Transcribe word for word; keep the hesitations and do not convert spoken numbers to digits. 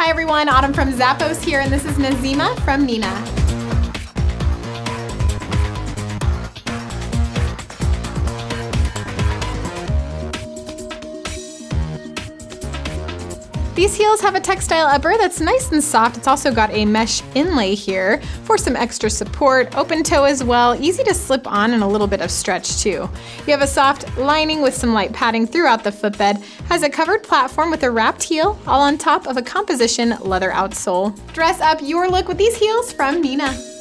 Hi everyone, Autumn from Zappos here, and this is Nazima from Nina. These heels have a textile upper that's nice and soft. It's also got a mesh inlay here for some extra support, open toe as well, easy to slip on and a little bit of stretch too. You have a soft lining with some light padding throughout the footbed, has a covered platform with a wrapped heel, all on top of a composition leather outsole. Dress up your look with these heels from Nina.